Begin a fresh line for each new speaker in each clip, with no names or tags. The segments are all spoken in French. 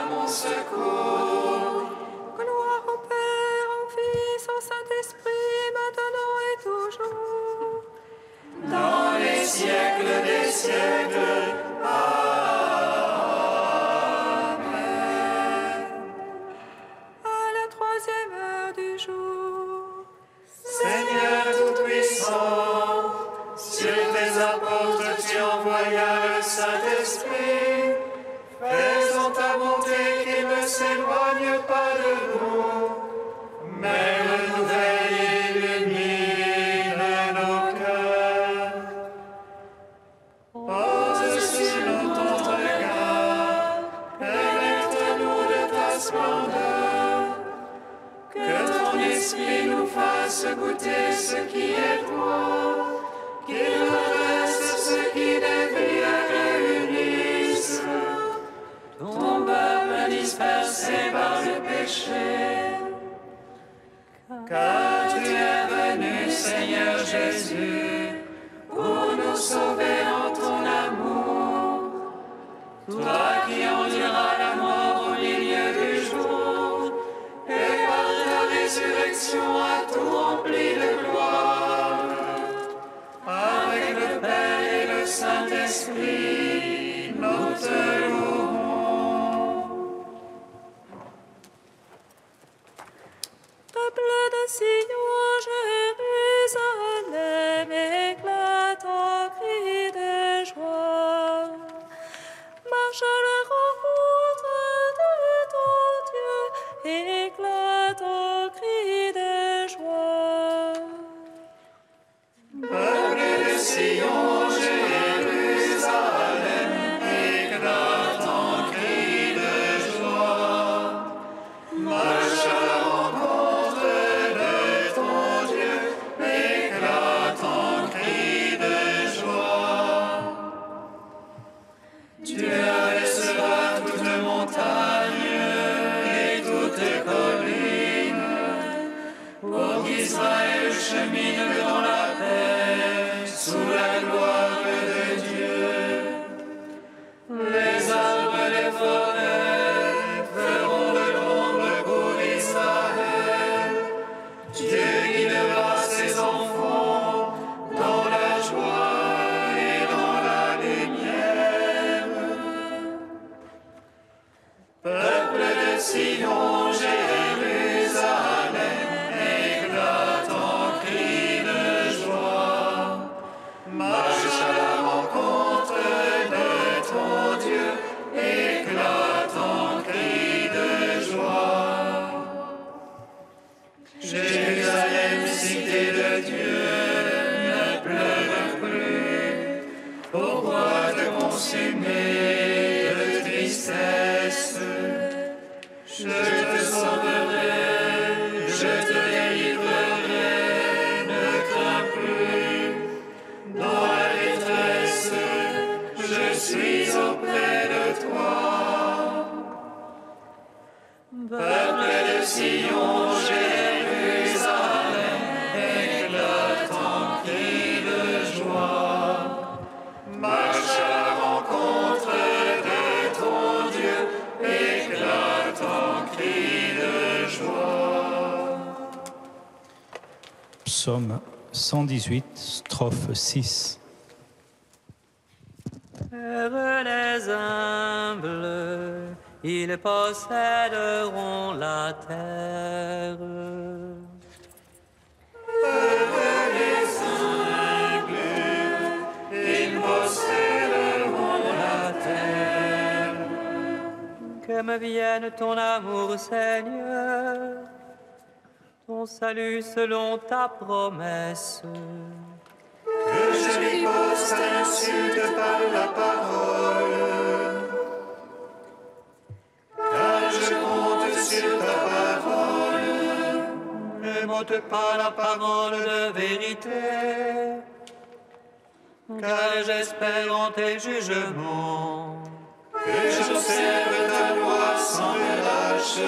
mon secours.
Gloire au Père, au Fils, au Saint-Esprit, maintenant et toujours.
Dans les siècles des siècles. Amen.
À la troisième heure du jour.
Seigneur Tout-Puissant, sur tes apôtres tu envoyas le Saint-Esprit. Faisons ta bonté qu'il ne s'éloigne pas de nous, mais renouvelle et illumine nos cœurs. Pose sur nous ton regard, pénètre-nous de ta splendeur. Que ton esprit nous fasse goûter ce qui est toi, qu'il redresse ce qui dévie et réunisse ton peuple dispersé par le péché. Car tu es venu, Seigneur Jésus, pour nous sauver en ton amour. Toi qui enduras la mort au milieu du jour, et par ta résurrection a tout rempli de gloire. Avec le Père et le Saint-Esprit, nous te louons.
Peuple de Sion, Jérusalem, éclate en cri de joie. Marche à la rencontre de ton Dieu, éclate en cri de joie.
Peuple de Sion, Jérusalem, éclate en cri de joie. Marche à la rencontre de ton Dieu, éclate en cri de joie. Tu abaisseras toutes montagnes et toutes collines, pour qu'Israël chemine dans la paix, sous la gloire de Dieu. Les arbres et les forêts feront de l'ombre pour Israël. Dieu guidera ses enfants dans la joie et dans la lumière. Peuple de Sion, Jérusalem, éclate en cri de joie. Marche à la rencontre de ton Dieu, éclate en cri de joie. Jérusalem, cité de Dieu, ne pleure plus. Pourquoi te consumer de tristesse? Je te sauverai, je te délivrerai, ne crains plus. Dans la détresse, je suis auprès de toi. Peuple de Sion, Jérusalem, éclate en cri de joie. Marche à la rencontre de ton Dieu, éclate en cri de joie.
Psaume 118, strophe 6.
Heureux les humbles, ils posséderont la terre.
Heureux les humbles, ils posséderont la terre.
Que me vienne ton amour, Seigneur, ton salut selon ta promesse.
Que je riposte à l'insulte par la parole, car je compte sur ta parole.
Ne m'ôte pas la parole de vérité, car j'espère en tes jugements.
Que j'observe ta loi sans relâche,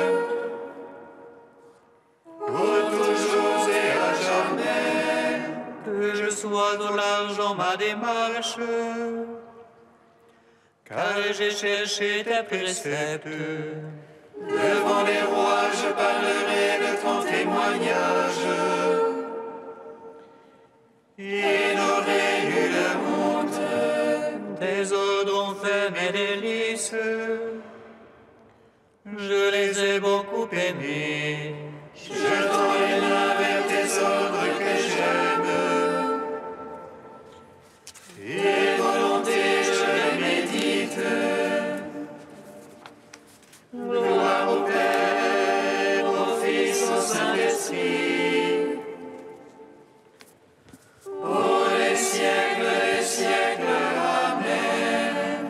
pour toujours et à jamais.
Que je sois au large dans ma démarche, car j'ai cherché tes préceptes.
Devant les rois, je parlerai de ton témoignage. Il n'aurait eu de honte.
Tes ordres ont fait mes délices. Je les ai beaucoup aimés.
Je tends les mains vers tes ordres que j'aime. Tes volontés, je les médite. Gloire au Père, au Fils, au Saint-Esprit. Pour les siècles des siècles. Amen.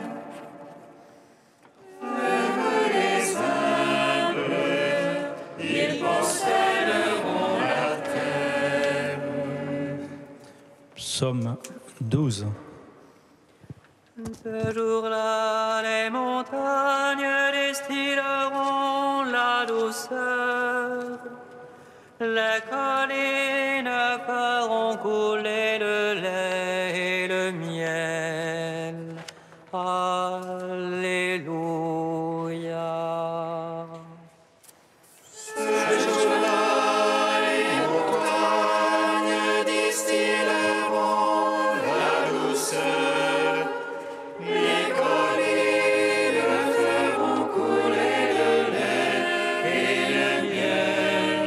Heureux les humbles, ils posséderont la terre.
Psaume 12.
Ce jour-là, les montagnes distilleront la douceur. Les collines feront couler le lait et le miel. Alléluia.
Ce jour-là, les montagnes distilleront la douceur. Les collines feront couler le lait et le miel.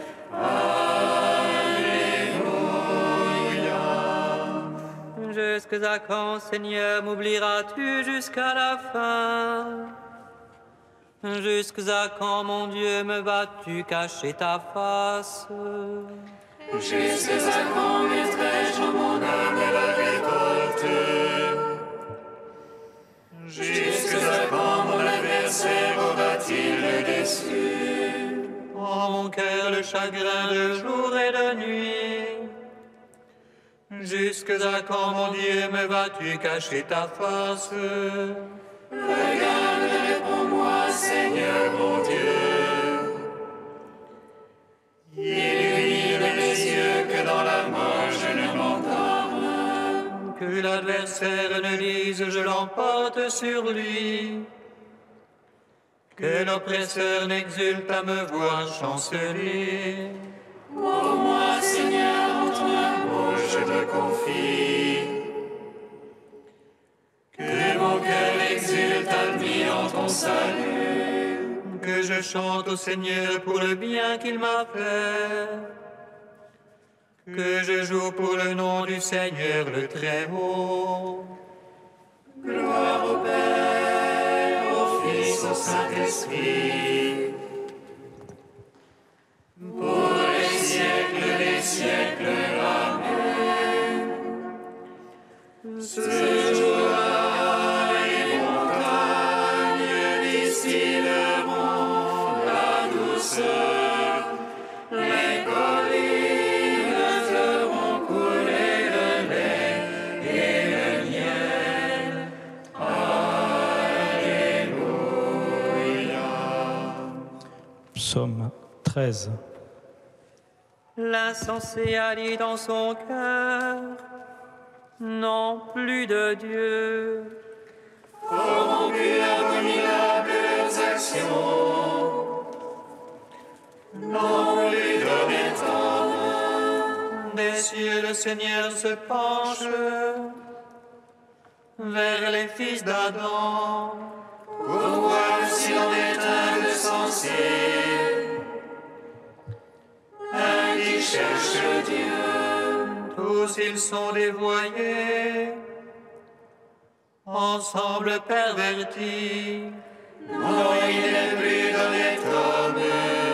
Alléluia.
Jusqu'à quand, Seigneur, m'oublieras-tu jusqu'à la fin? Jusqu'à quand, mon Dieu, me vas-tu cacher ta face?
Jusqu'à quand mettrai-je en mon âme la révolte? Jusqu'à quand mon adversaire aura-t-il le dessus?
En mon cœur le chagrin de jour et de nuit. Jusqu'à quand, mon Dieu, me vas-tu cacher ta face?
Regarde, réponds-moi, Seigneur mon Dieu. Illumine mes yeux que dans la mort je ne m'endorme.
Que l'adversaire ne dise je l'emporte sur lui. Que l'oppresseur n'exulte à me voir chanceler.
Pour moi, Seigneur, en ton amour je me confie. Que mon cœur exulte admis en ton salut.
Que je chante au Seigneur pour le bien qu'il m'a fait. Que je joue pour le nom du Seigneur le Très-Haut.
Gloire au Père, au Fils, au Saint-Esprit. Pour les siècles des siècles. Amen. Ce jour-là, les montagnes distilleront la douceur. Les collines feront couler le lait et le miel. Alléluia.
Psaume 13.
L'insensé a dit dans son cœur, non plus de Dieu.
Corrompus, abominables leurs actions, non plus d'honnêteté.
Des cieux le Seigneur se penche vers les fils d'Adam.
Pour voir si l'on est insensé, un qui cherche Dieu.
Tous ils sont dévoyés, ensemble pervertis.
Non, il n'est plus d'honnête homme,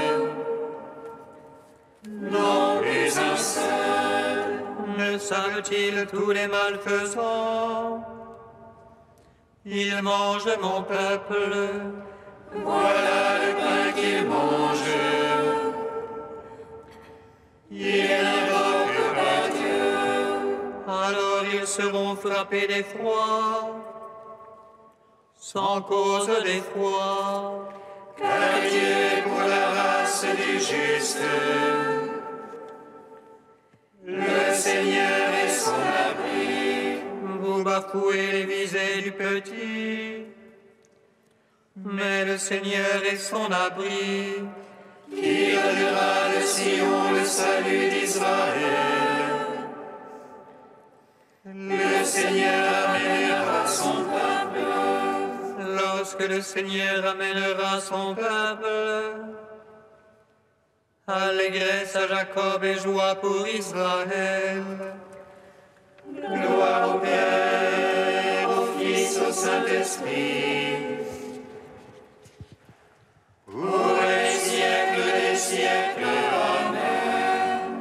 non plus un seul.
Ne savent-ils tous les malfaisants? Ils mangent mon peuple.
Voilà le pain qu'ils mangent. Ils n'invoquent pas Dieu.
Alors ils seront frappés d'effroi, sans cause d'effroi.
Car Dieu est pour la race des justes. Le Seigneur est son abri.
Vous bafouez secouer les visées du petit. Mais le Seigneur est son abri.
Il donnera de Sion le salut d'Israël. Le Seigneur amènera son peuple.
Lorsque le Seigneur amènera son peuple, allégresse à Jacob et joie pour Israël.
Gloire au Père, au Fils, au Saint-Esprit, pour les siècles des siècles. Amen.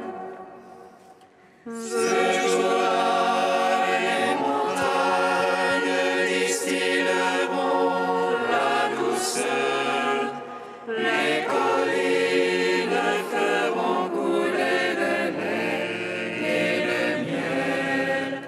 Ce jour-là, les montagnes distilleront la douceur, les collines feront couler le lait et le miel.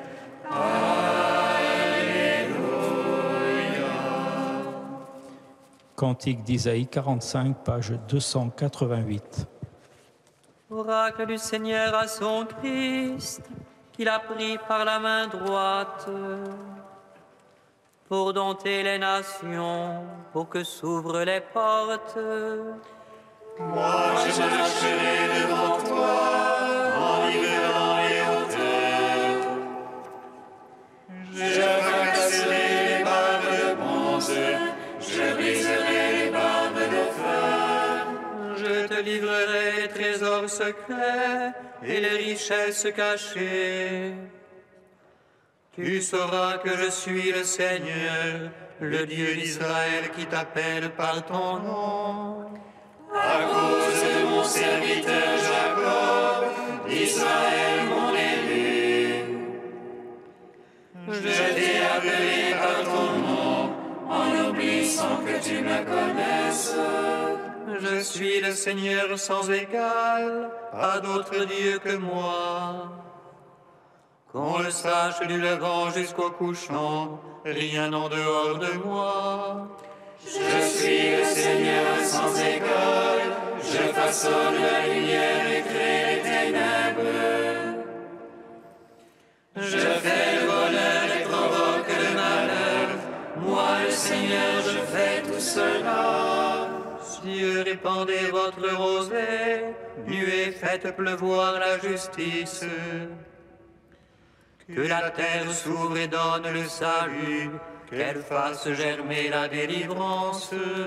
Cantique d'Isaïe 45, page 288.
Oracle du Seigneur à son Christ, qu'il a pris par la main droite, pour dompter les nations, pour que s'ouvrent les portes.
Moi, je marcherai devant toi, en nivelant les hauteurs. Je fracasserai les barres de bronze, je briserai les barres de fer.
Je te livrerai les trésors secrets et les richesses cachées. Tu sauras que je suis le Seigneur, le Dieu d'Israël qui t'appelle par ton nom.
À cause de mon serviteur Jacob, d'Israël mon élu. Je t'ai appelé par ton nom, en oubli sans que tu me connaisses.
Je suis le Seigneur sans égal, pas d'autre Dieu que moi. Qu'on le sache du levant jusqu'au couchant, rien en dehors de moi.
Je suis le Seigneur sans égal, je façonne la lumière et crée les ténèbres. Je fais le bonheur et provoque le malheur, moi le Seigneur je fais tout cela.
Cieux, répandez votre rosée, nuées, faites pleuvoir la justice. Que la terre s'ouvre et donne le salut, qu'elle fasse germer la délivrance.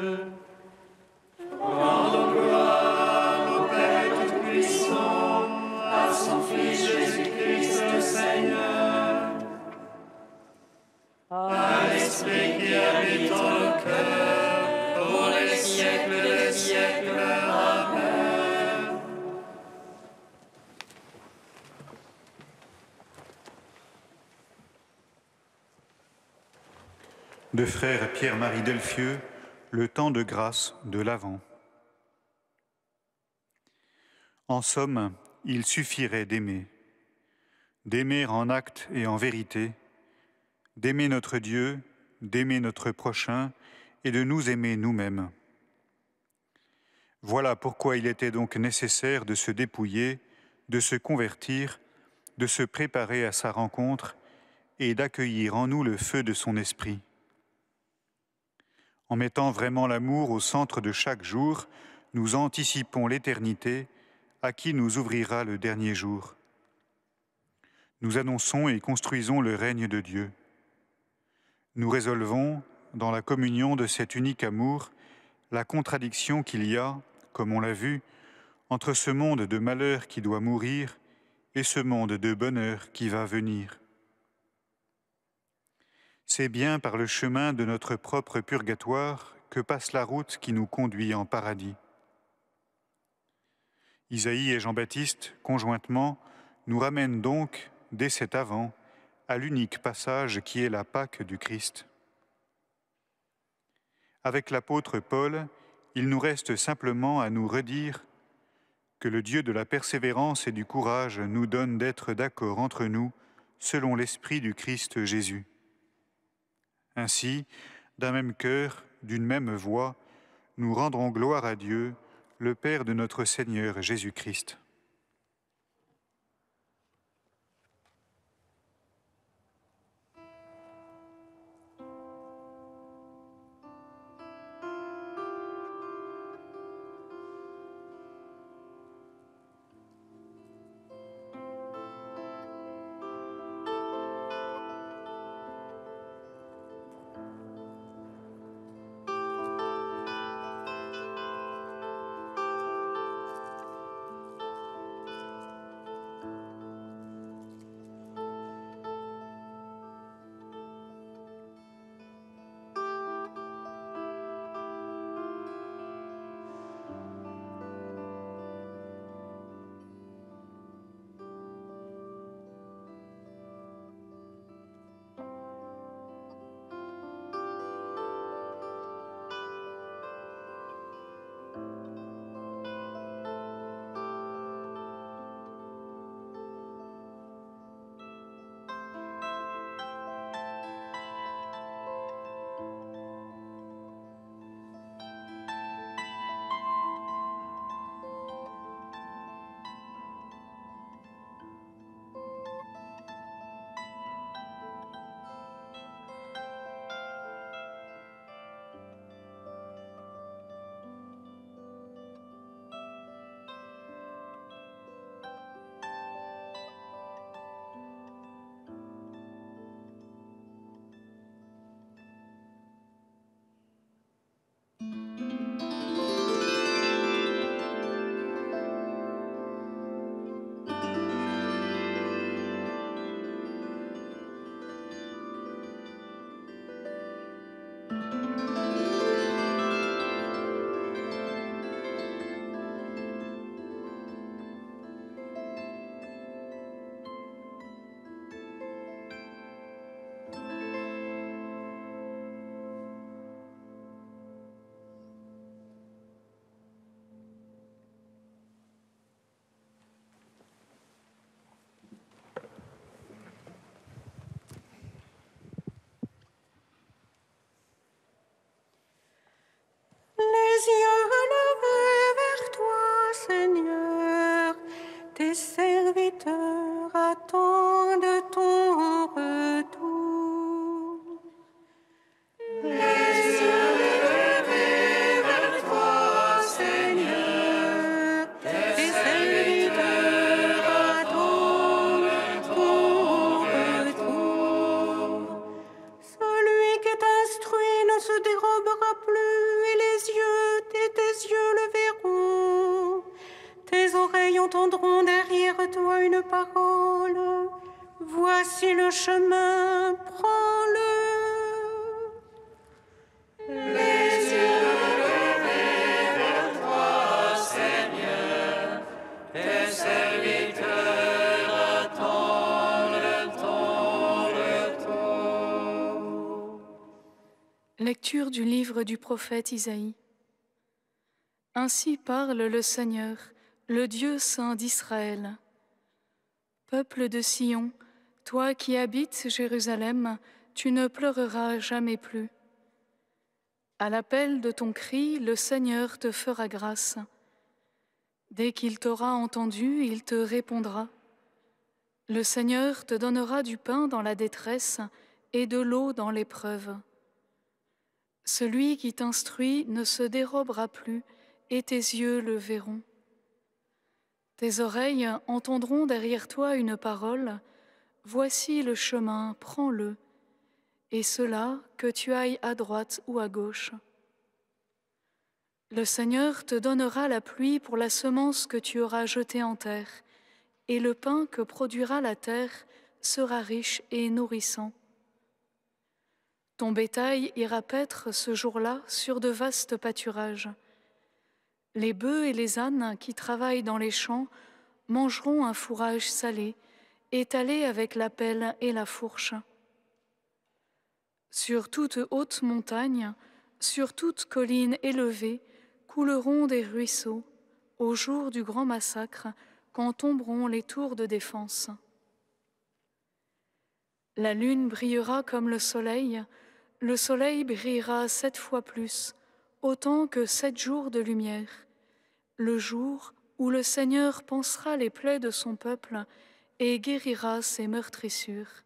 Rendons gloire au Père Tout-Puissant, à son Fils Jésus-Christ le Seigneur, à l'Esprit qui habite en nos cœurs, pour les siècles des siècles. Amen.
De frère Pierre-Marie Delfieux, le temps de grâce de l'Avent. En somme, il suffirait d'aimer en acte et en vérité, d'aimer notre Dieu, d'aimer notre prochain et de nous aimer nous-mêmes. Voilà pourquoi il était donc nécessaire de se dépouiller, de se convertir, de se préparer à sa rencontre et d'accueillir en nous le feu de son esprit. En mettant vraiment l'amour au centre de chaque jour, nous anticipons l'éternité à qui nous ouvrira le dernier jour. Nous annonçons et construisons le règne de Dieu. Nous résolvons, dans la communion de cet unique amour, la contradiction qu'il y a, comme on l'a vu, entre ce monde de malheur qui doit mourir et ce monde de bonheur qui va venir. C'est bien par le chemin de notre propre purgatoire que passe la route qui nous conduit en paradis. Isaïe et Jean-Baptiste, conjointement, nous ramènent donc, dès cet Avant, à l'unique passage qui est la Pâque du Christ. Avec l'apôtre Paul, il nous reste simplement à nous redire que le Dieu de la persévérance et du courage nous donne d'être d'accord entre nous selon l'esprit du Christ Jésus. Ainsi, d'un même cœur, d'une même voix, nous rendrons gloire à Dieu, le Père de notre Seigneur Jésus-Christ.
Les yeux levés vers toi, Seigneur, tes serviteurs attendent ton retour. Les yeux levés vers toi, Seigneur, tes serviteurs attendent ton retour. Celui qui est instruit ne se dérobera plus, et tes yeux le verront. Tes oreilles entendront derrière toi une parole. Voici le chemin, prends-le. Les yeux levés vers toi, Seigneur, tes serviteurs attendent ton retour.
Lecture du livre du prophète Isaïe. Ainsi parle le Seigneur, le Dieu saint d'Israël. Peuple de Sion, toi qui habites Jérusalem, tu ne pleureras jamais plus. À l'appel de ton cri, le Seigneur te fera grâce. Dès qu'il t'aura entendu, il te répondra. Le Seigneur te donnera du pain dans la détresse et de l'eau dans l'épreuve. Celui qui t'instruit ne se dérobera plus, et tes yeux le verront. Tes oreilles entendront derrière toi une parole, voici le chemin, prends-le, et cela que tu ailles à droite ou à gauche. Le Seigneur te donnera la pluie pour la semence que tu auras jetée en terre, et le pain que produira la terre sera riche et nourrissant. Ton bétail ira paître ce jour-là sur de vastes pâturages. Les bœufs et les ânes qui travaillent dans les champs mangeront un fourrage salé, étalé avec la pelle et la fourche. Sur toute haute montagne, sur toute colline élevée, couleront des ruisseaux, au jour du grand massacre, quand tomberont les tours de défense. La lune brillera comme le soleil brillera 7 fois plus, autant que 7 jours de lumière, le jour où le Seigneur pansera les plaies de son peuple et guérira ses meurtrissures.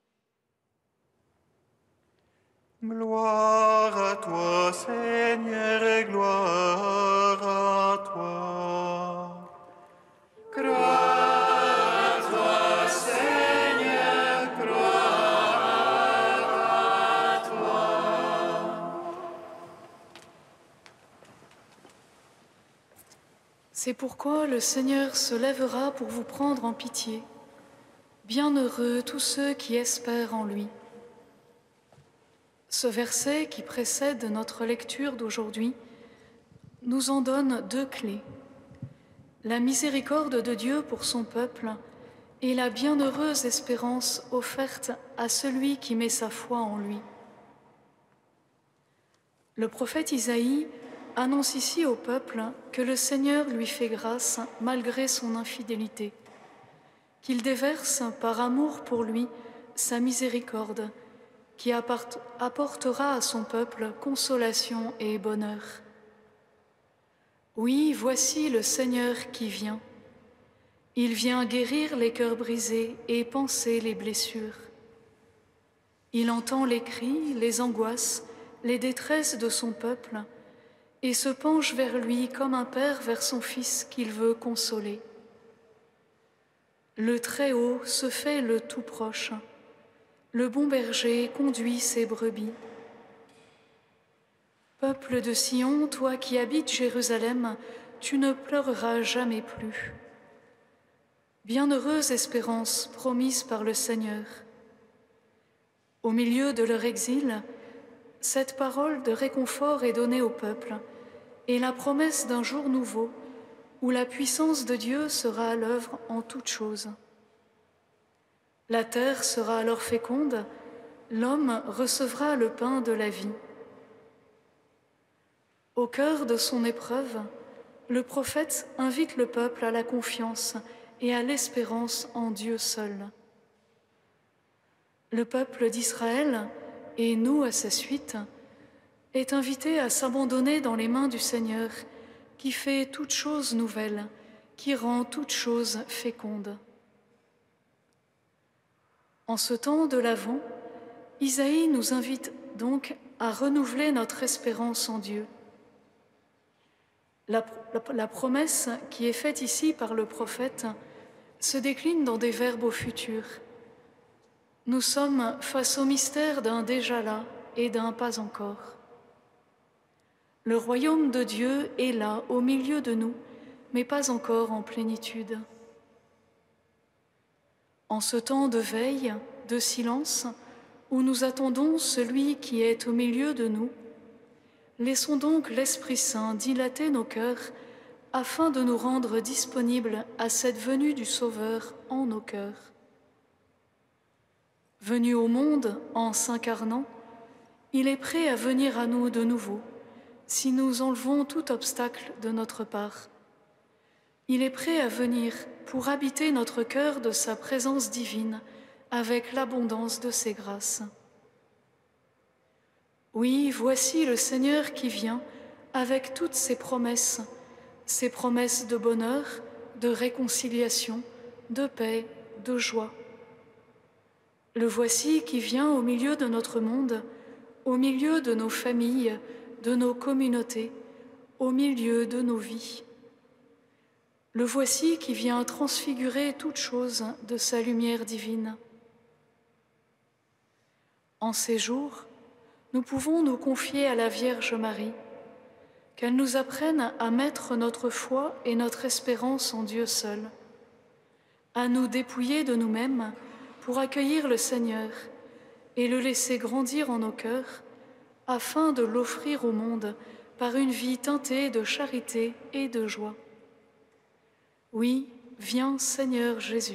Gloire à toi, Seigneur, et gloire à toi.
Gloire à toi, Seigneur, gloire à toi.
C'est pourquoi le Seigneur se lèvera pour vous prendre en pitié. Bienheureux tous ceux qui espèrent en lui. Ce verset qui précède notre lecture d'aujourd'hui nous en donne 2 clés. La miséricorde de Dieu pour son peuple et la bienheureuse espérance offerte à celui qui met sa foi en lui. Le prophète Isaïe annonce ici au peuple que le Seigneur lui fait grâce malgré son infidélité, qu'il déverse par amour pour lui sa miséricorde, qui apportera à son peuple consolation et bonheur. Oui, voici le Seigneur qui vient. Il vient guérir les cœurs brisés et panser les blessures. Il entend les cris, les angoisses, les détresses de son peuple et se penche vers lui comme un père vers son fils qu'il veut consoler. Le Très-Haut se fait le tout proche. Le bon berger conduit ses brebis. Peuple de Sion, toi qui habites Jérusalem, tu ne pleureras jamais plus. Bienheureuse espérance promise par le Seigneur. Au milieu de leur exil, cette parole de réconfort est donnée au peuple et la promesse d'un jour nouveau où la puissance de Dieu sera à l'œuvre en toutes choses. La terre sera alors féconde, l'homme recevra le pain de la vie. Au cœur de son épreuve, le prophète invite le peuple à la confiance et à l'espérance en Dieu seul. Le peuple d'Israël, et nous à sa suite, est invité à s'abandonner dans les mains du Seigneur, qui fait toutes choses nouvelles, qui rend toutes choses fécondes. En ce temps de l'Avent, Isaïe nous invite donc à renouveler notre espérance en Dieu. La promesse qui est faite ici par le prophète se décline dans des verbes au futur. Nous sommes face au mystère d'un déjà là et d'un pas encore. Le royaume de Dieu est là, au milieu de nous, mais pas encore en plénitude. En ce temps de veille, de silence, où nous attendons celui qui est au milieu de nous, laissons donc l'Esprit Saint dilater nos cœurs afin de nous rendre disponibles à cette venue du Sauveur en nos cœurs. Venu au monde en s'incarnant, il est prêt à venir à nous de nouveau, si nous enlevons tout obstacle de notre part. Il est prêt à venir pour habiter notre cœur de sa présence divine avec l'abondance de ses grâces. Oui, voici le Seigneur qui vient avec toutes ses promesses de bonheur, de réconciliation, de paix, de joie. Le voici qui vient au milieu de notre monde, au milieu de nos familles, de nos communautés, au milieu de nos vies. Le voici qui vient transfigurer toutes choses de sa lumière divine. En ces jours, nous pouvons nous confier à la Vierge Marie, qu'elle nous apprenne à mettre notre foi et notre espérance en Dieu seul, à nous dépouiller de nous-mêmes pour accueillir le Seigneur et le laisser grandir en nos cœurs, afin de l'offrir au monde par une vie teintée de charité et de joie. Oui, viens Seigneur Jésus.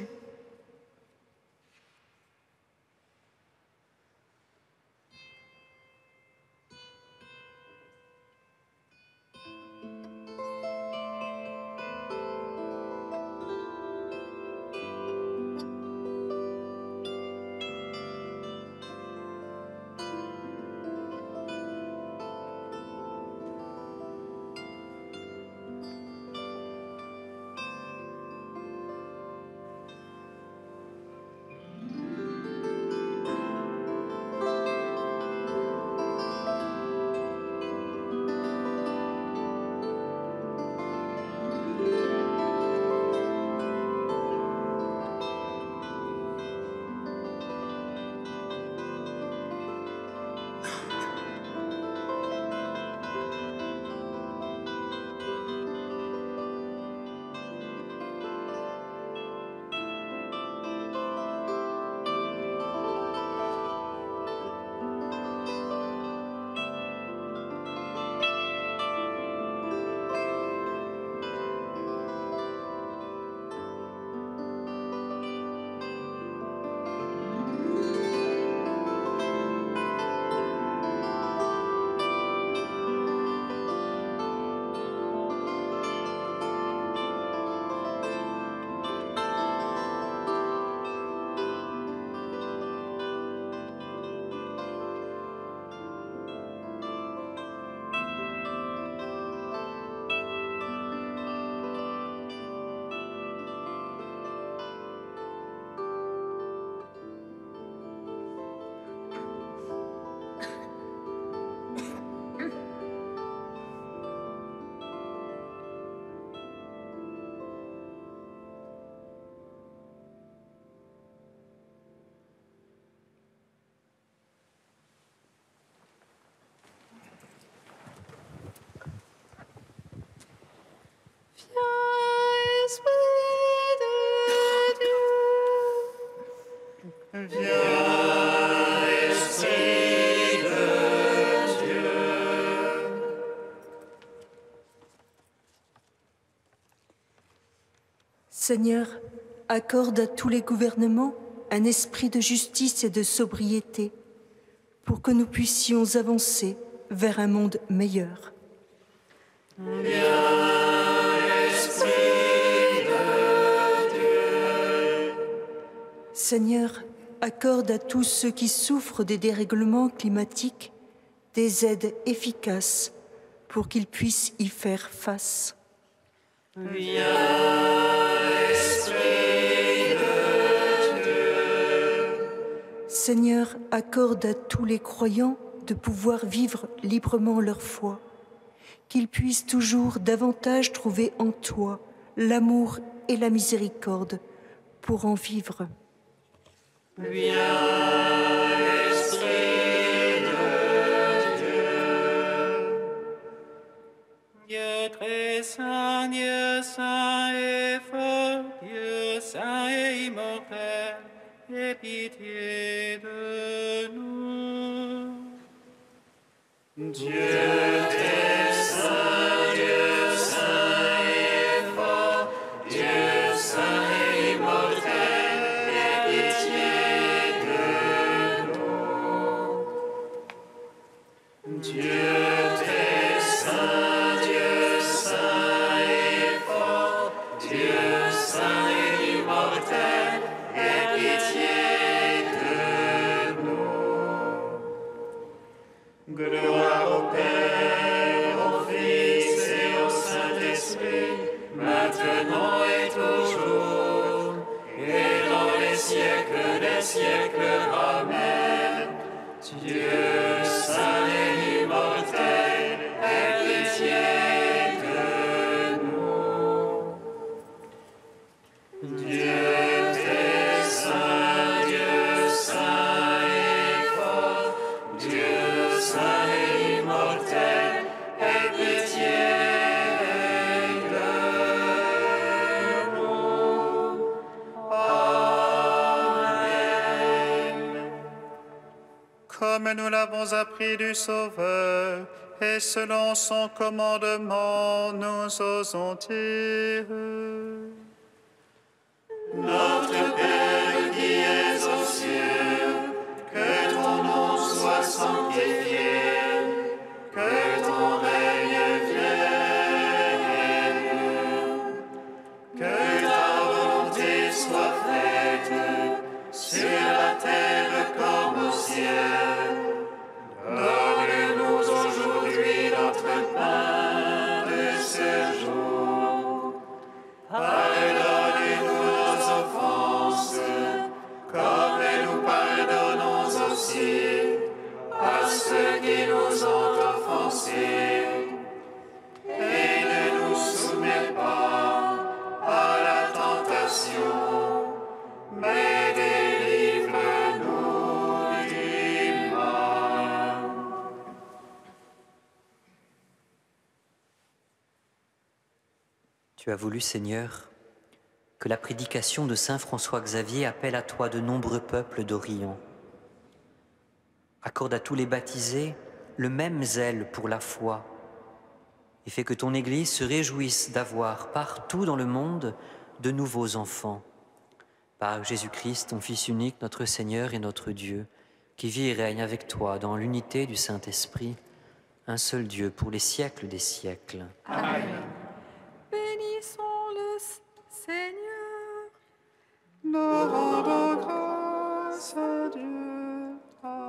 Seigneur, accorde à tous les gouvernements un esprit de justice et de sobriété pour que nous puissions avancer vers un monde meilleur. Seigneur, accorde à tous ceux qui souffrent des dérèglements climatiques des aides efficaces pour qu'ils puissent y faire face. Seigneur, accorde à tous les croyants de pouvoir vivre librement leur foi, qu'ils puissent toujours davantage trouver en toi l'amour et la miséricorde pour en vivre.
Dieu très saint, Dieu saint et fort, Dieu saint et immortel, aie pitié de nous. Dieu très saint, Dieu saint et fort, Dieu saint et immortel, aie pitié de nous. Dieu très saint, Dieu saint et fort, Dieu saint et immortel, aie pitié de nous. Gloire au Père, au Fils et au Saint-Esprit, maintenant et toujours, et dans les siècles des siècles. Amen. Dieu saint et immortel, aie pitié de nous. Dieu très saint, Dieu saint et fort, Dieu saint et immortel, aie pitié de nous. Amen. Comme nous l'avons appris du Sauveur, et selon son commandement, nous osons dire: Notre Père qui es aux cieux, que ton nom soit sanctifié, que ton règne vienne, que ta volonté soit faite sur la terre comme au ciel. Donne-nous aujourd'hui notre pain de ce jour. Pardonne-nous nos offenses, comme nous pardonnons aussi à ceux qui nous ont offensés. Et ne nous soumets pas à la tentation, mais délivre-nous du mal.
Tu as voulu, Seigneur, que la prédication de saint François Xavier appelle à toi de nombreux peuples d'Orient. Accorde à tous les baptisés le même zèle pour la foi et fais que ton Église se réjouisse d'avoir partout dans le monde de nouveaux enfants. Par Jésus-Christ, ton Fils unique, notre Seigneur et notre Dieu, qui vit et règne avec toi dans l'unité du Saint-Esprit, un seul Dieu pour les siècles des siècles.
Amen. Bénissons le Seigneur.
Nous rendons grâce à Dieu.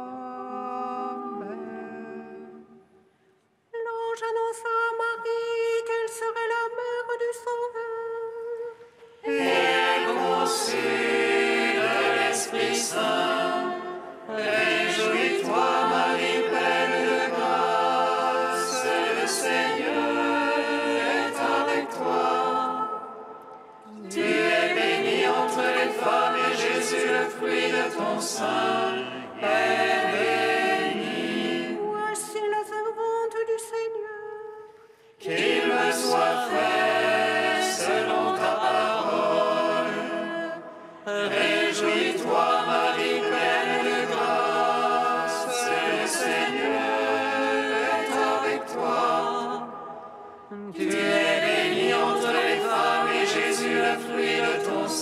Amen.
L'ange annonça à Marie qu'elle serait la mère du Sauveur.
Et conçue de l'Esprit Saint, réjouis-toi, Marie, pleine de grâce, le Seigneur est avec toi. Tu es bénie entre les femmes et Jésus, le fruit de ton sein, est béni.
Voici la servante du Seigneur.
Qu'il me soit fait selon ta parole. Réjouis-toi, Marie, pleine de grâce, le Seigneur est avec toi. Tu es bénie entre les femmes et Jésus, le fruit de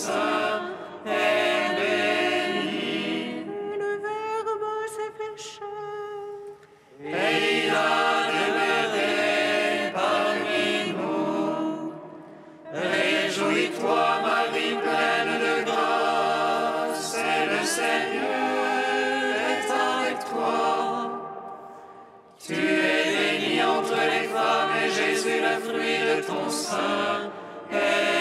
sein est béni.
Le Verbe s'est fait chair.
Et il a demeuré parmi nous. Réjouis-toi, Marie pleine de grâce, et le Seigneur est avec toi. Tu es bénie entre les femmes, et Jésus, le fruit de ton sein, est